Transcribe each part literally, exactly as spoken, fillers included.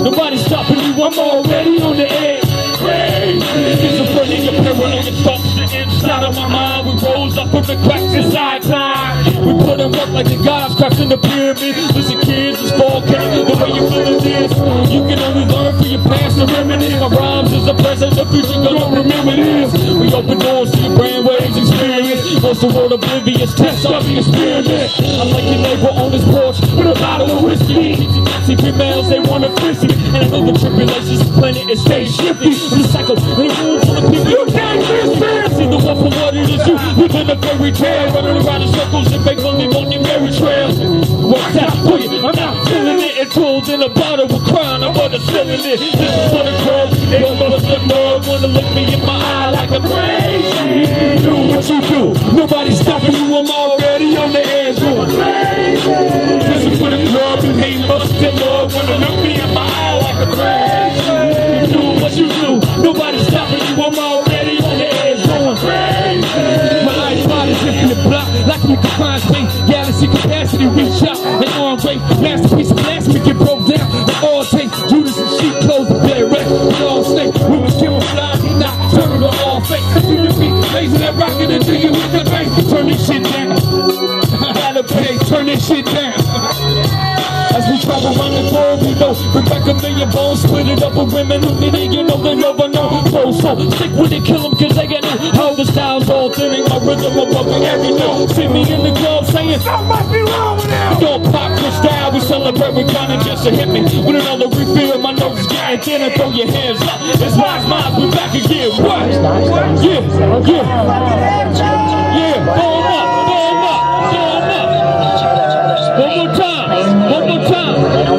Nobody's stopping you, I'm already on the edge. Schizophrenia, paranoia thoughts, the inside of my mind. We rose up from the cracks inside time. We put in work like the gods crafting the pyramid. Listen kids, it's volcanic, the way you feeling this. You can only learn from your past to reminisce. My rhymes is the present, the future gonna remember this. We open doors to your brainwaves experience. Most of the world oblivious, test of the experiment. I'm like your neighbor on his porch with a bottle of whiskey. See females, they wanna frisk me. And I know the tribulations of the planet is stay shifty. I'm the cycle in a room full of people. You can't miss it. See the one for what it is. You live in a fairy tale, running around in circles and make money on your merry trails. Worked out for you, I'm not feeling it. And told in a bottle of crown, I'm under selling it. This is for the club. They gonna slip mug, wanna look me in my eye like a crazy. Do what you do. Nobody's stopping you. I'm already on the edge. Doing crazy. This is for the club. And hate busted mug, wanna look me in my eye like a crazy. Do what you do. Nobody's stopping you. I'm already on the edge. Going crazy. My eyes wide as if in the block, like we can find space. Galaxy capacity, reach out and on great. Masterpiece of blasphemy get broke down. And all take Judas and sheep clothes, bear wreck. We all stay. We was camouflage, not turn to all fake. Do your feet, blazing that rocket until you hit the bank. Turn this shit down. I gotta pay, turn this shit down. As we travel around the globe, we know bring back a million bones, split it up with women who need it, you know they never know. So, so stick with it, kill them, cause they got no how the style's all thinning, my rhythm above me every note. See me in the club saying, something must be wrong with them. We all pop the style, we celebrate, we kinda just to hit me. With another refill, my nose is getting thinner, throw your hands up. It's Wise Minds, we back again, what? Yeah, yeah, yeah, throw them up, throw them up, throw them up. One more time, one more time.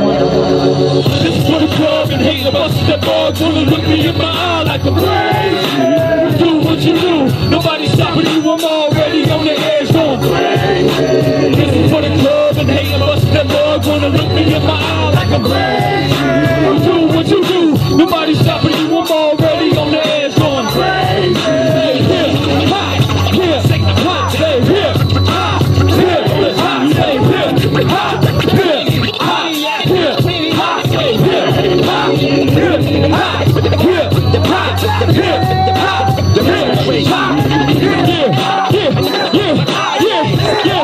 This is for the club and hate about that bar. Gonna look me in my eye like a crazy. Do what you do. Nobody's stopping you. I'm already on the edge going crazy. This is for the club and hate about that bar. Gonna look me in my eye like a crazy. Do what you do. Nobody's stopping you. I'm already on the edge going crazy. Stay here, hot, here, hot, stay here, hot, here, hot, stay here, hot, here, hot, here, hot, stay here, hot, here, hot, here, hot, here, hot, here, hot, yeah, yeah, yeah, yeah, yeah,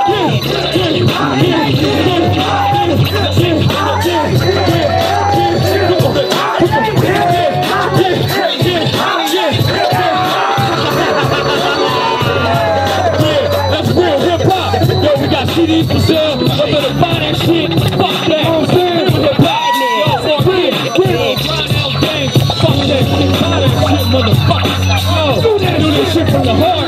C Ds for sale, I better buy that shit. Fuck that, I'm saying with a bad man. Yo, fuck it, get it, grind out gang. Fuck that shit, buy that shit, motherfucker. Yo, do this shit from the heart.